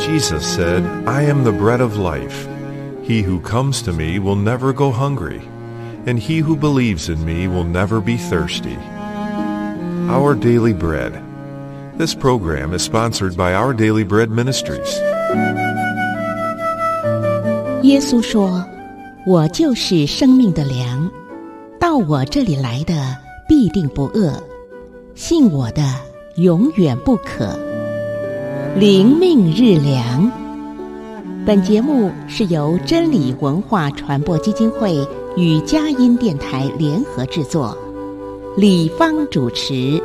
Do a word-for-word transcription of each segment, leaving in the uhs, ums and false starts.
Jesus said, "I am the bread of life. He who comes to me will never go hungry, and he who believes in me will never be thirsty." Our Daily Bread. This program is sponsored by Our Daily Bread Ministries. 耶稣说：“我就是生命的粮，到我这里来的必定不饿，信我的永远不渴。”灵命日粮。本节目是由真理文化传播基金会与佳音电台联合制作，李芳主持。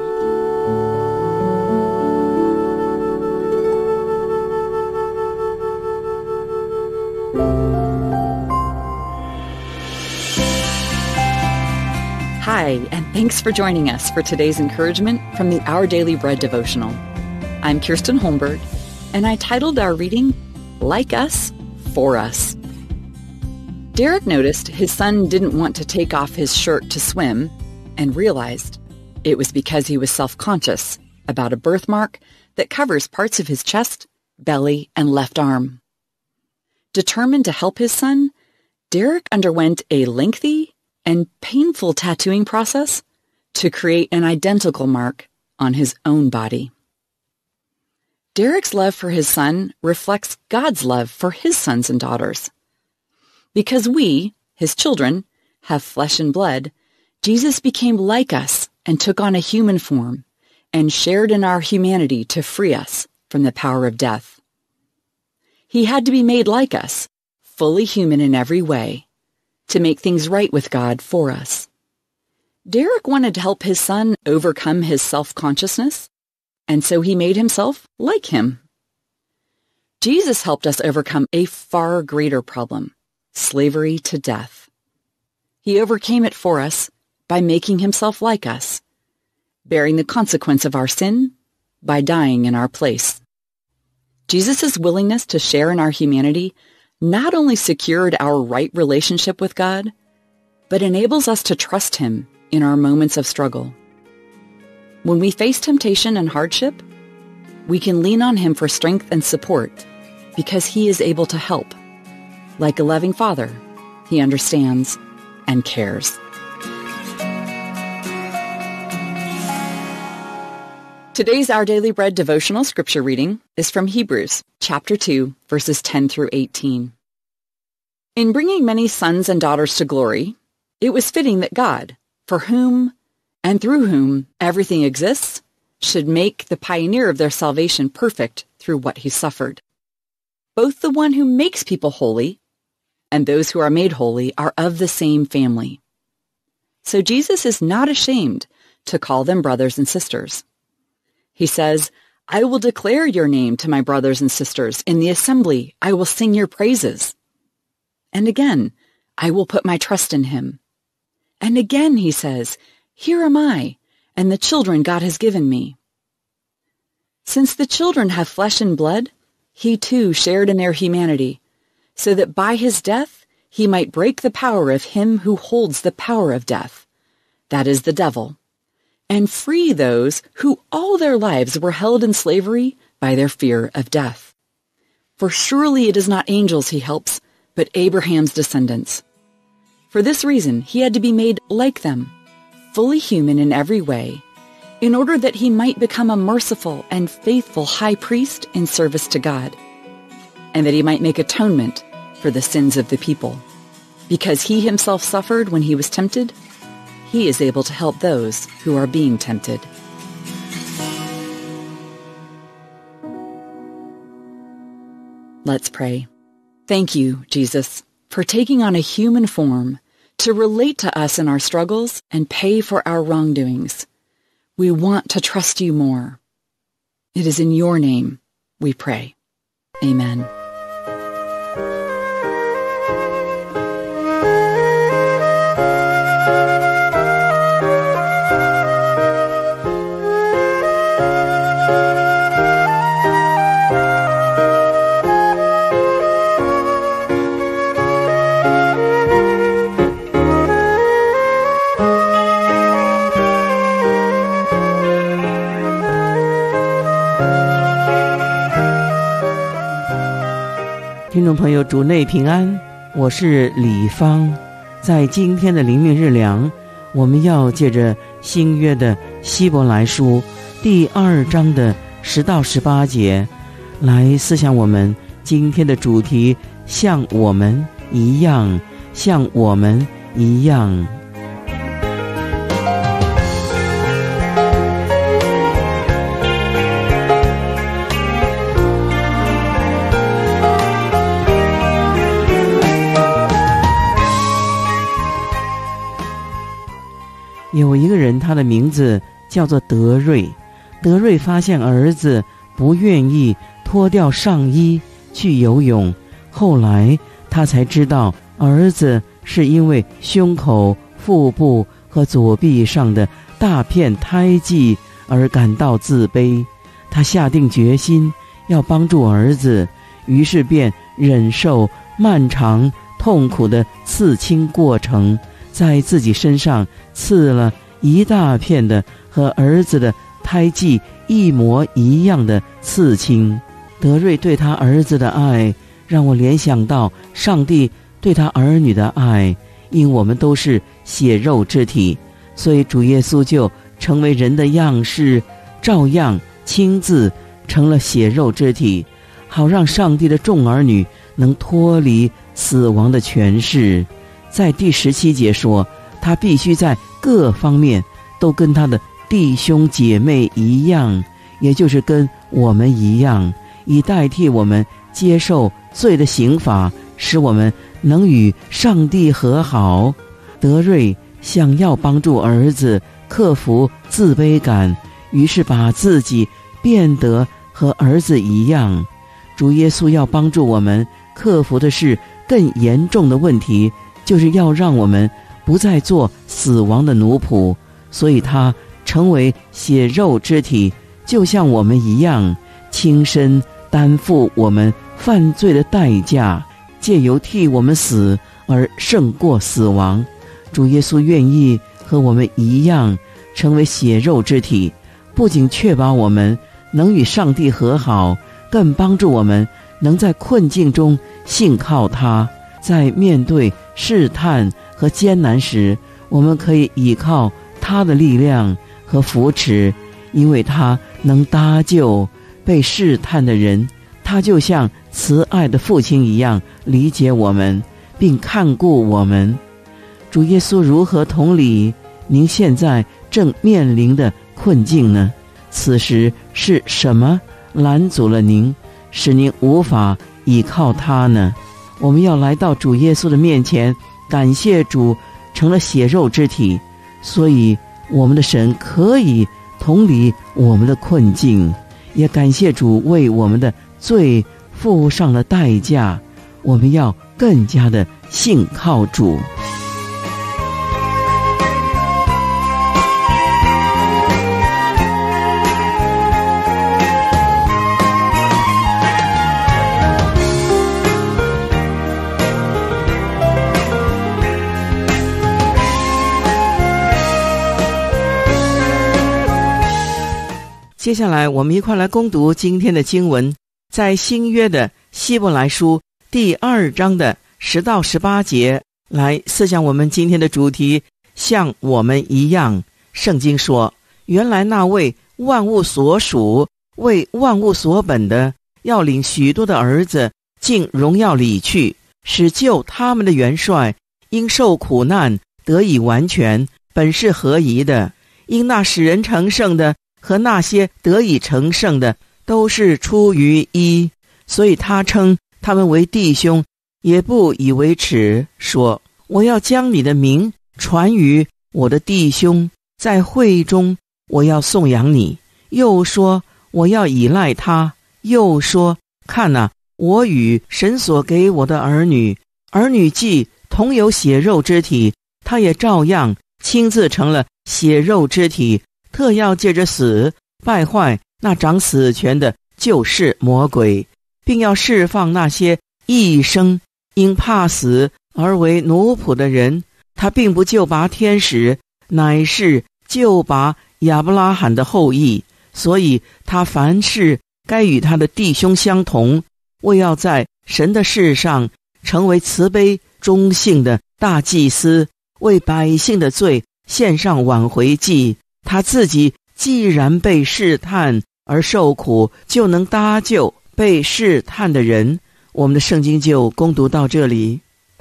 Hi, and thanks for joining us for today's encouragement from the Our Daily Bread devotional. I'm Kirsten Holmberg, and I titled our reading, Like Us, For Us. Derek noticed his son didn't want to take off his shirt to swim and realized it was because he was self-conscious about a birthmark that covers parts of his chest, belly, and left arm. Determined to help his son, Derek underwent a lengthy and painful tattooing process to create an identical mark on his own body. Derek's love for his son reflects God's love for his sons and daughters. Because we, his children, have flesh and blood, Jesus became like us and took on a human form and shared in our humanity to free us from the power of death. He had to be made like us, fully human in every way, to make things right with God for us. Derek wanted to help his son overcome his self-consciousness, and so he made himself like him. Jesus helped us overcome a far greater problem, slavery to death. He overcame it for us by making himself like us, bearing the consequence of our sin by dying in our place. Jesus' willingness to share in our humanity not only secured our right relationship with God, but enables us to trust Him in our moments of struggle. When we face temptation and hardship, we can lean on Him for strength and support because He is able to help. Like a loving Father, He understands and cares. Today's Our Daily Bread devotional scripture reading is from Hebrews, chapter two, verses ten through eighteen. In bringing many sons and daughters to glory, it was fitting that God, for whom and through whom everything exists, should make the pioneer of their salvation perfect through what he suffered. Both the one who makes people holy and those who are made holy are of the same family. So Jesus is not ashamed to call them brothers and sisters. He says, "I will declare your name to my brothers and sisters. In the assembly, I will sing your praises." And again, "I will put my trust in him." And again he says, "Here am I, and the children God has given me." Since the children have flesh and blood, he too shared in their humanity, so that by his death he might break the power of him who holds the power of death, that is the devil, and free those who all their lives were held in slavery by their fear of death. For surely it is not angels he helps, but Abraham's descendants. For this reason he had to be made like them, fully human in every way, in order that he might become a merciful and faithful high priest in service to God, and that he might make atonement for the sins of the people. Because he himself suffered when he was tempted, he is able to help those who are being tempted. Let's pray. Thank you, Jesus, for taking on a human form to relate to us in our struggles and pay for our wrongdoings. We want to trust you more. It is in your name we pray. Amen. 听众朋友，主内平安，我是李芳。在今天的灵命日粮，我们要借着新约的希伯来书第二章的十到十八节来思想我们今天的主题，像我们一样，像我们一样。有一个人，他的名字叫做德瑞。德瑞发现儿子不愿意脱掉上衣去游泳，后来他才知道儿子是因为胸口、腹部和左臂上的大片胎记而感到自卑。他下定决心要帮助儿子，于是便忍受漫长痛苦的刺青过程，在自己身上刺了一大片的和儿子的胎记一模一样的刺青。德瑞对他儿子的爱，让我联想到上帝对他儿女的爱。因我们都是血肉之体，所以主耶稣就成为人的样式，照样亲自成了血肉之体，好让上帝的众儿女能脱离死亡的权势。在第十七节说，他必须在各方面都跟他的弟兄姐妹一样，也就是跟我们一样，以代替我们接受罪的刑罚，使我们能与上帝和好。德瑞想要帮助儿子克服自卑感，于是把自己变得和儿子一样。主耶稣要帮助我们克服的是更严重的问题，就是要让我们不再做死亡的奴仆，所以他成为血肉之体，就像我们一样，亲身担负我们犯罪的代价，借由替我们死而胜过死亡。主耶稣愿意和我们一样成为血肉之体，不仅确保我们能与上帝和好，更帮助我们能在困境中信靠他。在面对试探和艰难时，我们可以依靠他的力量和扶持，因为他能搭救被试探的人。他就像慈爱的父亲一样理解我们，并看顾我们。主耶稣如何同理您现在正面临的困境呢？此时是什么拦阻了您，使您无法依靠他呢？我们要来到主耶稣的面前，感谢主成了血肉之体，所以我们的神可以同理我们的困境，也感谢主为我们的罪付上了代价。我们要更加的信靠主。接下来我们一块来攻读今天的经文，在新约的希伯来书第二章的十到十八节，来思想我们今天的主题，像我们一样。圣经说，原来那位万物所属、为万物所本的，要领许多的儿子进荣耀里去，使救他们的元帅因受苦难得以完全，本是合宜的。因那使人成圣的和那些得以成圣的都是出于一，所以他称他们为弟兄，也不以为耻，说，我要将你的名传于我的弟兄，在会中我要颂扬你。又说，我要倚赖他。又说，看哪，我与神所给我的儿女，儿女既同有血肉之体，他也照样亲自成了血肉之体，特要借着死败坏那掌死权的，就是魔鬼，并要释放那些一生因怕死而为奴仆的人。他并不就拔天使，乃是就拔亚伯拉罕的后裔，所以他凡事该与他的弟兄相同，为要在神的事上，成为慈悲忠信的大祭司，为百姓的罪献上挽回祭。他自己既然被试探而受苦，就能搭救被试探的人。我们的圣经就攻读到这里。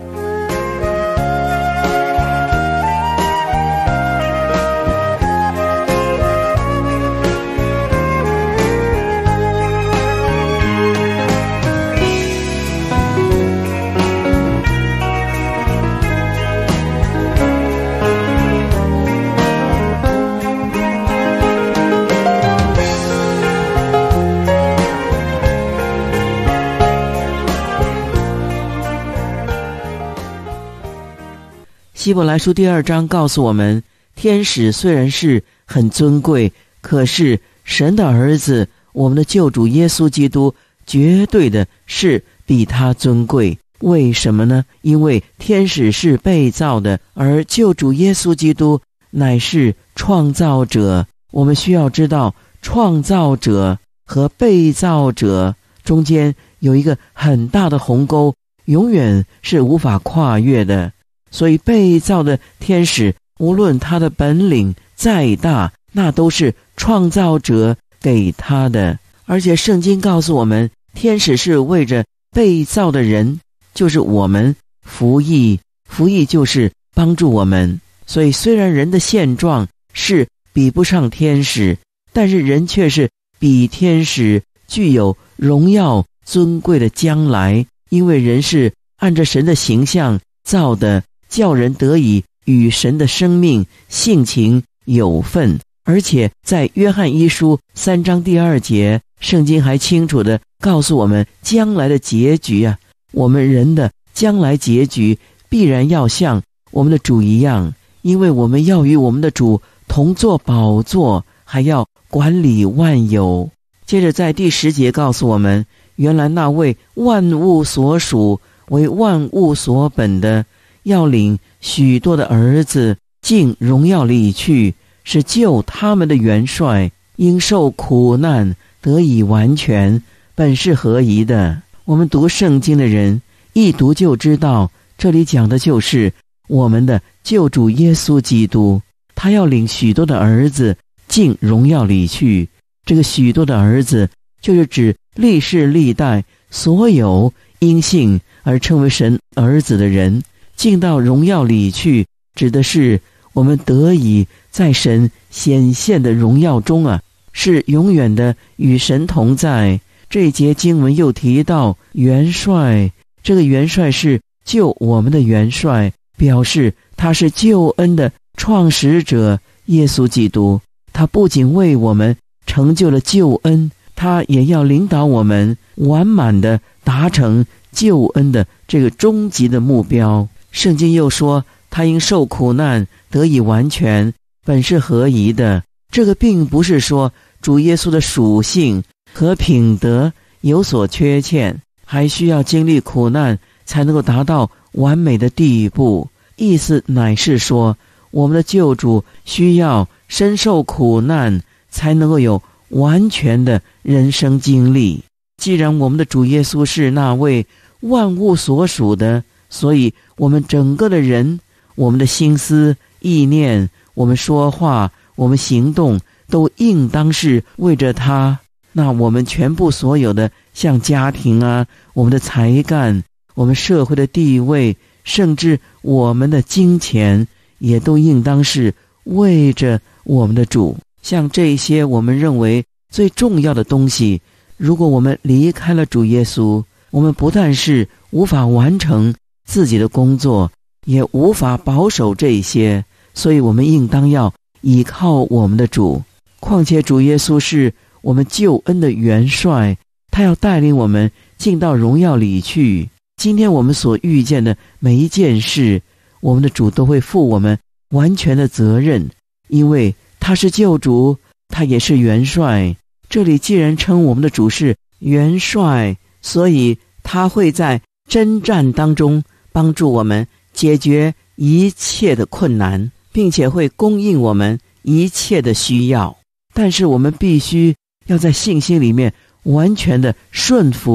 希伯来书第二章告诉我们，天使虽然是很尊贵，可是神的儿子，我们的救主耶稣基督，绝对的是比他尊贵。为什么呢？因为天使是被造的，而救主耶稣基督乃是创造者。我们需要知道，创造者和被造者中间有一个很大的鸿沟，永远是无法跨越的。所以被造的天使，无论他的本领再大，那都是创造者给他的。而且圣经告诉我们，天使是为着被造的人，就是我们服役，服役就是帮助我们。所以虽然人的现状是比不上天使，但是人却是比天使具有荣耀尊贵的将来，因为人是按着神的形象造的，叫人得以与神的生命性情有份。而且在约翰一书三章第二节，圣经还清楚地告诉我们将来的结局啊，我们人的将来结局必然要像我们的主一样，因为我们要与我们的主同坐宝座，还要管理万有。接着在第十节告诉我们，原来那位万物所属为万物所本的，要领许多的儿子进荣耀里去，是救他们的元帅，因受苦难得以完全，本是合宜的。我们读圣经的人一读就知道，这里讲的就是我们的救主耶稣基督，他要领许多的儿子进荣耀里去。这个许多的儿子就是指历世历代所有因信而称为神儿子的人进到荣耀里去，指的是我们得以在神显现的荣耀中啊，是永远的与神同在。这一节经文又提到元帅，这个元帅是救我们的元帅，表示他是救恩的创始者耶稣基督。他不仅为我们成就了救恩，他也要领导我们完满的达成救恩的这个终极的目标。圣经又说，他因受苦难得以完全，本是合宜的。这个并不是说主耶稣的属性和品德有所缺欠，还需要经历苦难才能够达到完美的地步。意思乃是说，我们的救主需要深受苦难才能够有完全的人生经历。既然我们的主耶稣是那位万物所属的，所以我们整个的人，我们的心思意念，我们说话，我们行动，都应当是为着他。那我们全部所有的，像家庭啊，我们的才干，我们社会的地位，甚至我们的金钱，也都应当是为着我们的主。像这些我们认为最重要的东西，如果我们离开了主耶稣，我们不但是无法完成自己的工作，也无法保守这些，所以我们应当要依靠我们的主。况且主耶稣是我们救恩的元帅，他要带领我们进到荣耀里去。今天我们所遇见的每一件事，我们的主都会负我们完全的责任，因为他是救主，他也是元帅。这里既然称我们的主是元帅，所以他会在征战当中帮助我们解决一切的困难，并且会供应我们一切的需要。但是我们必须要在信心里面完全的顺服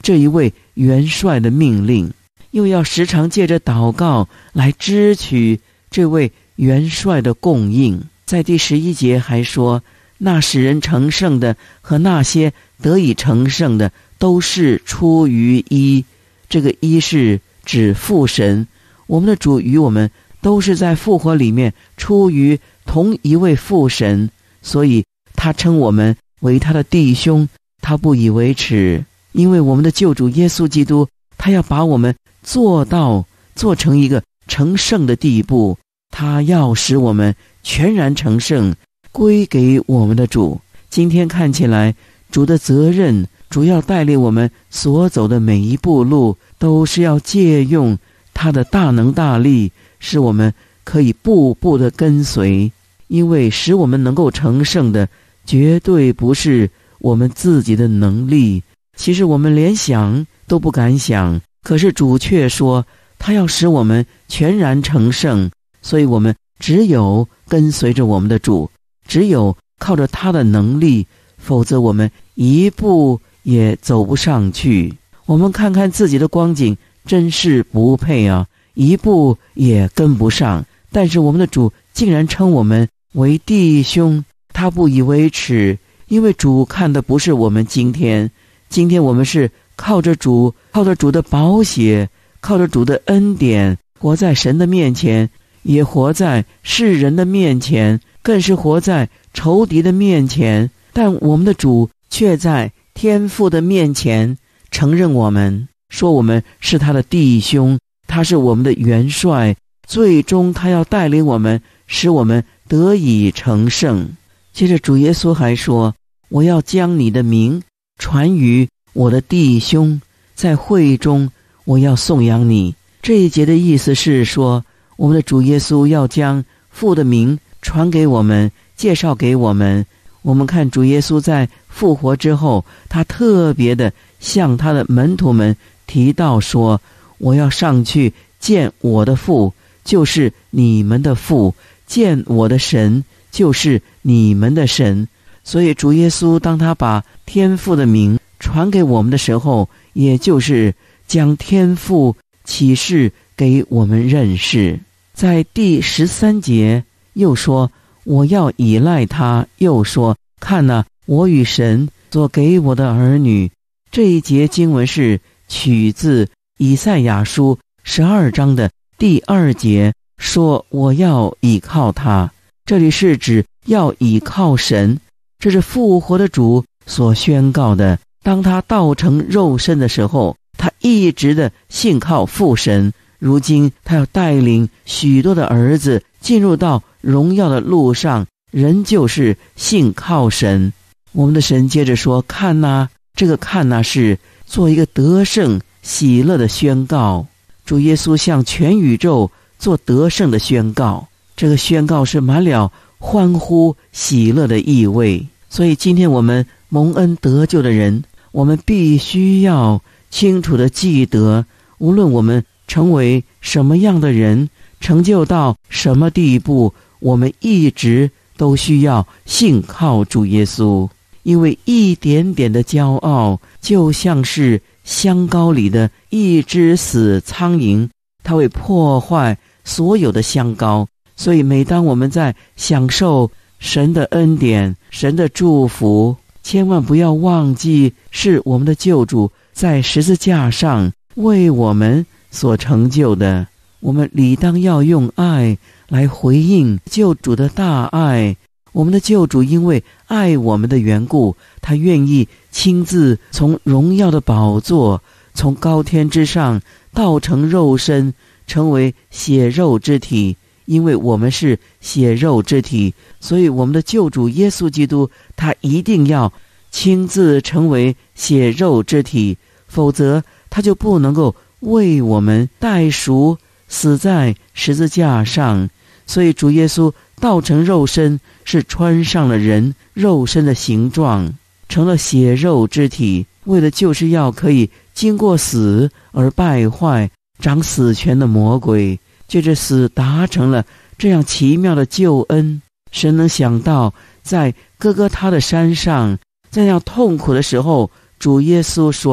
这一位元帅的命令，又要时常借着祷告来支取这位元帅的供应。在第十一节还说，那使人成圣的和那些得以成圣的都是出于一，这个一是指父神，我们的主与我们都是在复活里面出于同一位父神，所以他称我们为他的弟兄，他不以为耻，因为我们的救主耶稣基督，他要把我们做到做成一个成圣的地步，他要使我们全然成圣，归给我们的主。今天看起来，主的责任，主要带领我们所走的每一步路，都是要借用他的大能大力，使我们可以步步的跟随。因为使我们能够成圣的，绝对不是我们自己的能力，其实我们连想都不敢想，可是主却说他要使我们全然成圣，所以我们只有跟随着我们的主，只有靠着他的能力，否则我们一步也走不上去。我们看看自己的光景，真是不配啊，一步也跟不上。但是我们的主竟然称我们为弟兄，他不以为耻，因为主看的不是我们今天，今天我们是靠着主，靠着主的宝血，靠着主的恩典，活在神的面前，也活在世人的面前，更是活在仇敌的面前。但我们的主却在天父的面前承认我们，说我们是他的弟兄，他是我们的元帅，最终他要带领我们，使我们得以成圣。接着主耶稣还说，我要将你的名传于我的弟兄，在会中我要颂扬你。这一节的意思是说，我们的主耶稣要将父的名传给我们，介绍给我们。我们看主耶稣在复活之后，他特别的向他的门徒们提到说，我要上去见我的父，就是你们的父，见我的神，就是你们的神。所以主耶稣当他把天父的名传给我们的时候，也就是将天父启示给我们认识。在第十三节又说，我要依赖他，又说，看哪、啊，我与神所给我的儿女。这一节经文是取自以赛亚书十二章的第二节，说我要倚靠他，这里是指要倚靠神，这是复活的主所宣告的。当他道成肉身的时候，他一直的信靠父神，如今他要带领许多的儿子进入到荣耀的路上，仍旧是信靠神。我们的神接着说，看哪、啊，这个看哪、啊、是做一个得胜喜乐的宣告。主耶稣向全宇宙做得胜的宣告，这个宣告是满了欢呼喜乐的意味。所以今天我们蒙恩得救的人，我们必须要清楚地记得，无论我们成为什么样的人，成就到什么地步，我们一直都需要信靠主耶稣。因为一点点的骄傲，就像是香膏里的一只死苍蝇，它会破坏所有的香膏。所以每当我们在享受神的恩典，神的祝福，千万不要忘记是我们的救主在十字架上为我们所成就的。我们理当要用爱来回应救主的大爱。我们的救主因为爱我们的缘故，他愿意亲自从荣耀的宝座，从高天之上道成肉身，成为血肉之体。因为我们是血肉之体，所以我们的救主耶稣基督，他一定要亲自成为血肉之体，否则他就不能够为我们代赎，死在十字架上。所以主耶稣道成肉身，是穿上了人肉身的形状，成了血肉之体，为的就是要可以经过死而败坏掌死权的魔鬼，借着死达成了这样奇妙的救恩。神能想到在哥哥他的山上，在那样痛苦的时候，主耶稣说，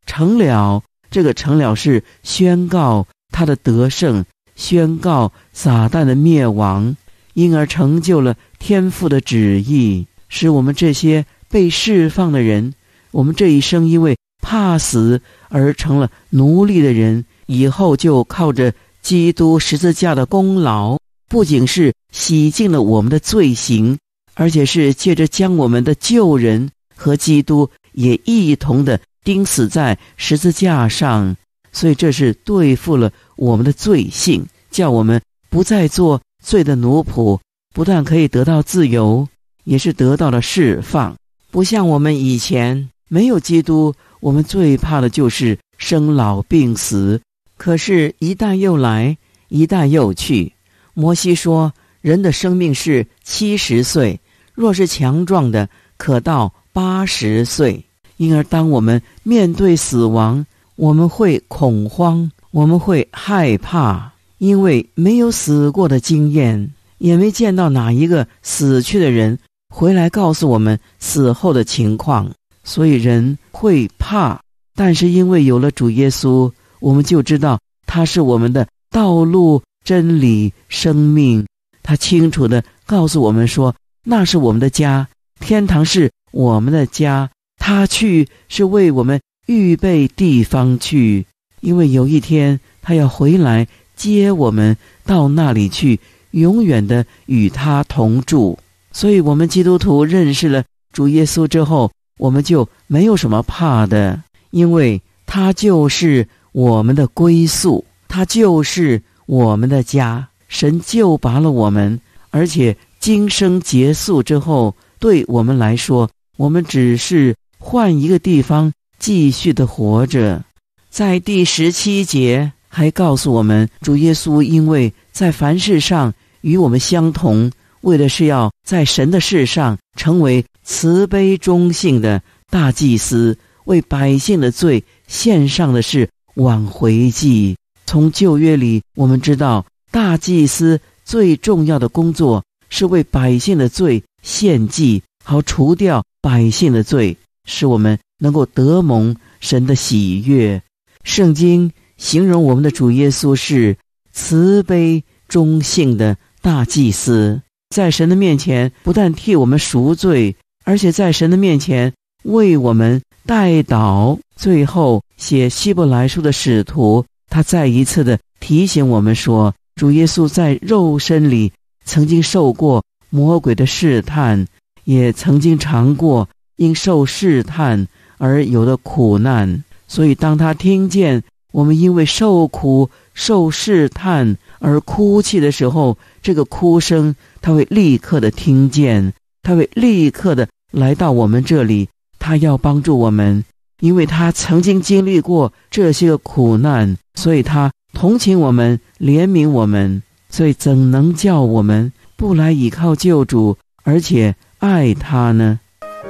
成了，这个成了是宣告他的得胜，宣告撒旦的灭亡，因而成就了天父的旨意，使我们这些被释放的人，我们这一生因为怕死而成了奴隶的人，以后就靠着基督十字架的功劳，不仅是洗净了我们的罪行，而且是借着将我们的旧人和基督也一同的钉死在十字架上，所以这是对付了我们的罪性，叫我们不再做罪的奴仆，不但可以得到自由，也是得到了释放。不像我们以前没有基督，我们最怕的就是生老病死，可是一代又来，一代又去。摩西说，人的生命是七十岁，若是强壮的，可到八十岁。因而当我们面对死亡，我们会恐慌，我们会害怕，因为没有死过的经验，也没见到哪一个死去的人回来告诉我们死后的情况，所以人会怕。但是因为有了主耶稣，我们就知道他是我们的道路、真理、生命。他清楚地告诉我们说，那是我们的家，天堂是我们的家，他去是为我们预备地方去，因为有一天他要回来接我们到那里去，永远的与他同住。所以我们基督徒认识了主耶稣之后，我们就没有什么怕的，因为他就是我们的归宿，他就是我们的家。神救拔了我们，而且今生结束之后，对我们来说，我们只是换一个地方继续的活着。在第十七节还告诉我们，主耶稣因为在凡事上与我们相同，为的是要在神的事上成为慈悲忠信的大祭司，为百姓的罪献上的是挽回祭。从旧约里我们知道，大祭司最重要的工作是为百姓的罪献祭，好除掉百姓的罪，使我们能够得蒙神的喜悦。圣经形容我们的主耶稣是慈悲忠信的大祭司，在神的面前不但替我们赎罪，而且在神的面前为我们代祷。最后写希伯来书的使徒，他再一次的提醒我们说，主耶稣在肉身里曾经受过魔鬼的试探，也曾经尝过因受试探而有的苦难。所以当他听见我们因为受苦受试探而哭泣的时候，这个哭声他会立刻的听见，他会立刻的来到我们这里，他要帮助我们，因为他曾经经历过这些苦难，所以他同情我们，怜悯我们，所以怎能叫我们不来倚靠救主，而且爱他呢？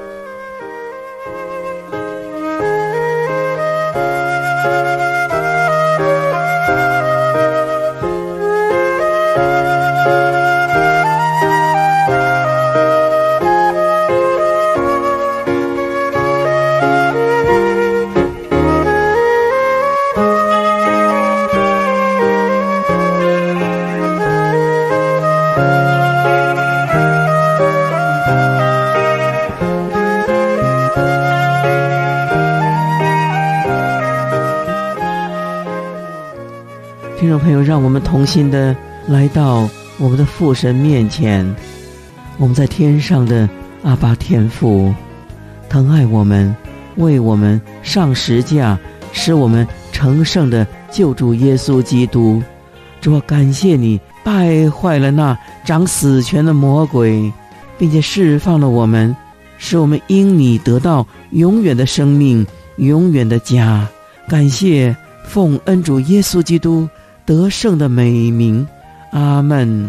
听众朋友，让我们同心的来到我们的父神面前。我们在天上的阿爸天父疼爱我们，为我们上十架，使我们成圣的救主耶稣基督。主啊，感谢你败坏了那掌死权的魔鬼，并且释放了我们，使我们因你得到永远的生命，永远的家。感谢奉恩主耶稣基督得胜的美名，阿们。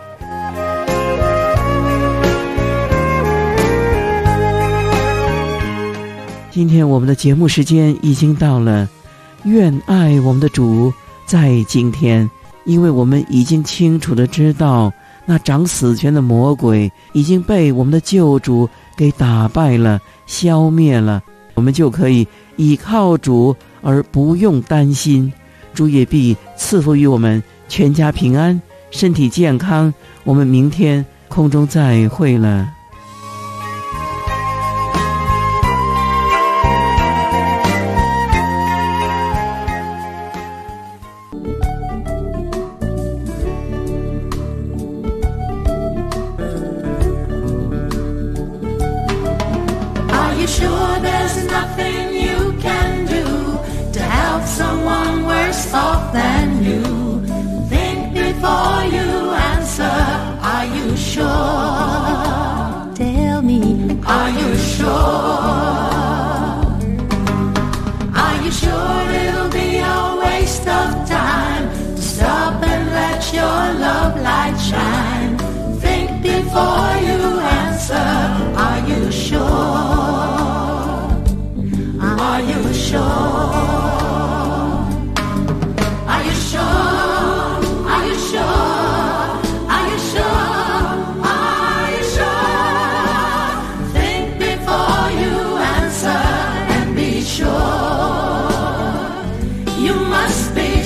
今天我们的节目时间已经到了，愿爱我们的主在今天，因为我们已经清楚的知道，那掌死权的魔鬼已经被我们的救主给打败了，消灭了。 我们就可以依靠主而不用担心，主也必赐福于我们全家平安，身体健康。我们明天空中再会了。 Sure there's nothing you can do to help someone worse off than you. Think before you answer. Are you sure? Tell me, are you sure? Are you sure it'll be a waste of time to stop and let your love light shine? Think before you answer. Are you sure?Are you sure? Are you sure? Are you sure? Are you sure? Are you sure? Think before you answer and be sure. You must be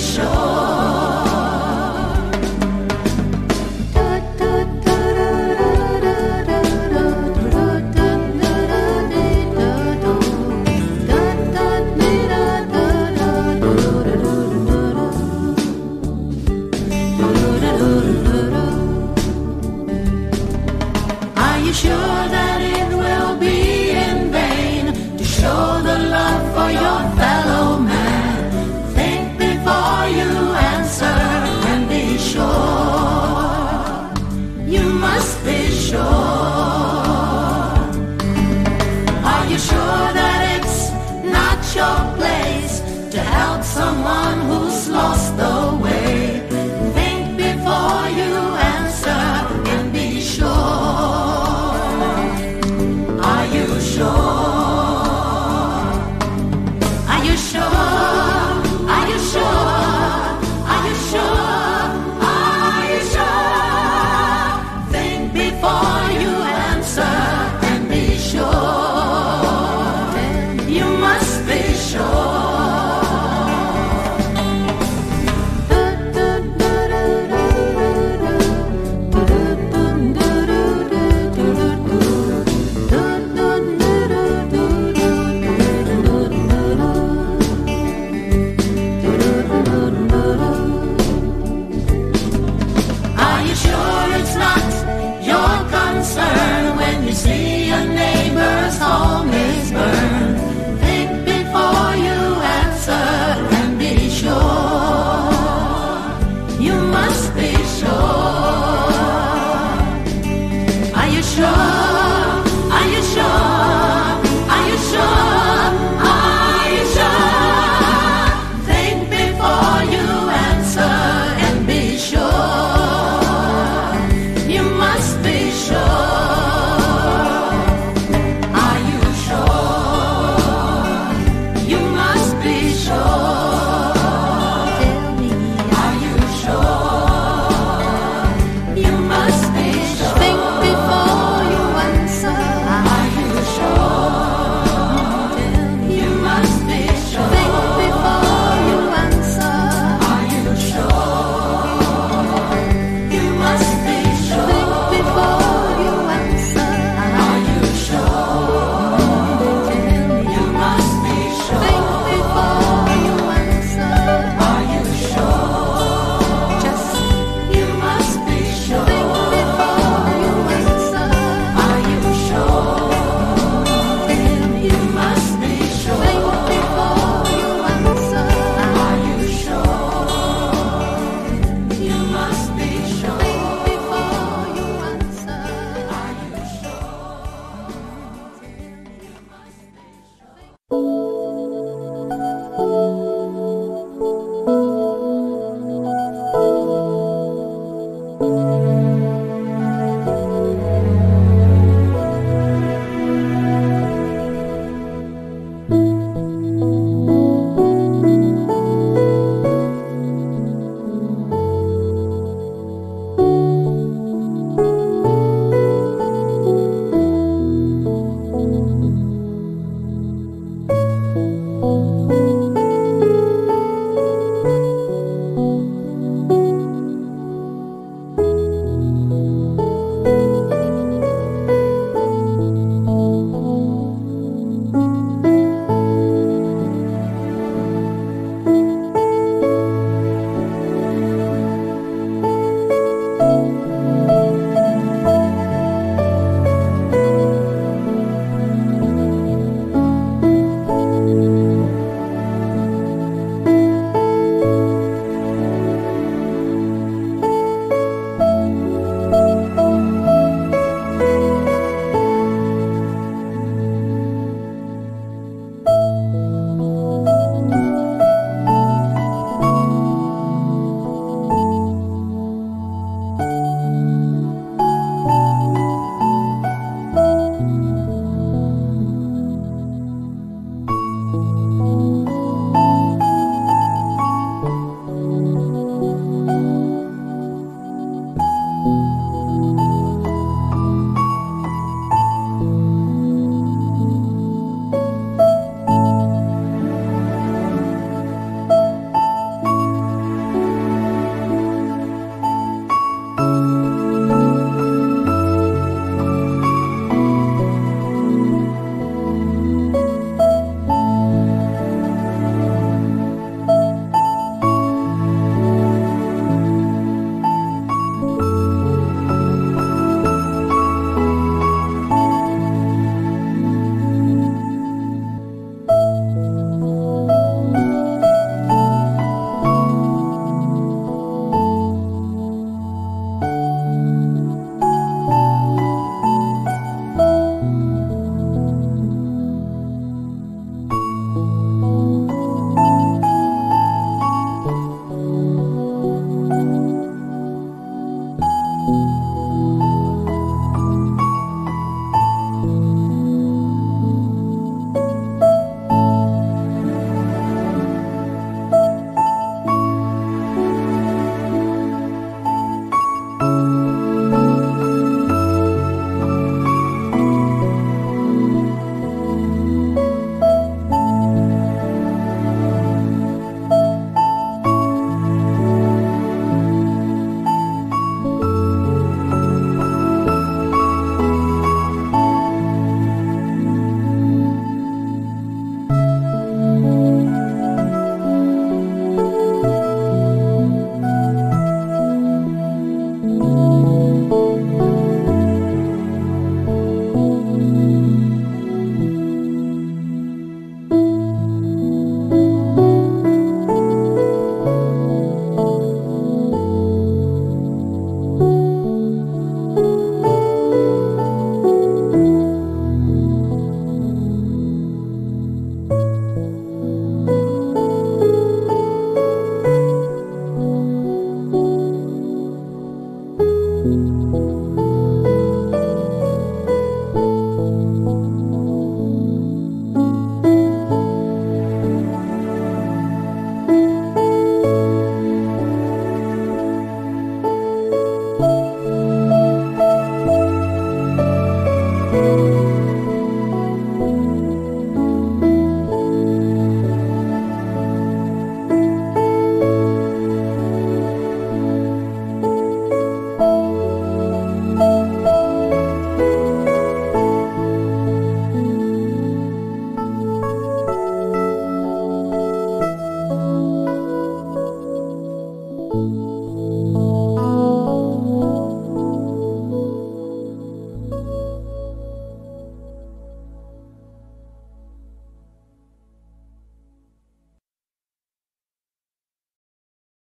sure.Sure that it will be in vain to show the love for your fellow man. Think before you answer and be sure. You must be sure. Are you sure that it's not your place to help someone who's lost the way? Think before you answer and be sure.Are you sure? Are you sure? Are you sure? Are you sure? Are you sure? Think before you answer and be sure. You must be sure.Are you sure?